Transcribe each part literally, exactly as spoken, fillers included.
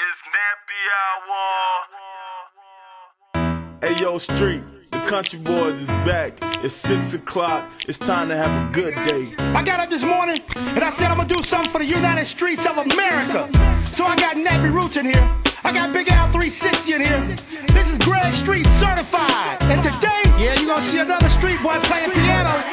It's Nappy Hour. Hey yo, Street, the Country Boys is back. It's six o'clock. It's time to have a good day. I got up this morning and I said I'm gonna do something for the United Streets of America. So I got Nappy Roots in here. I got Big Al three sixty in here. This is Greg Street certified. And today, yeah, you're gonna see another street boy playing piano.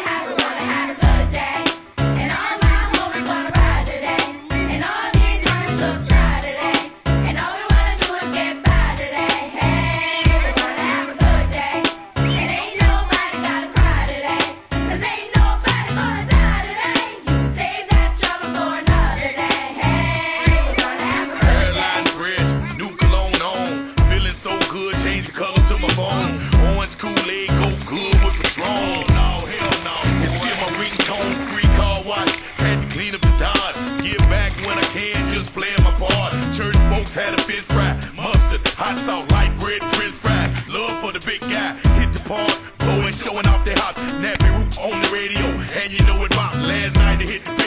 Change the color to my phone. Orange Kool-Aid, go good with Patron. No, hell no. It's still my ringtone, free car wash. Had to clean up the Dodge. Give back when I can, just playing my part. Church folks had a fish fry, mustard, hot sauce, light bread, french fry. Love for the big guy, hit the park, blowing, showing off their house. Nappy Roots on the radio, and you know it rocked. Last night they hit the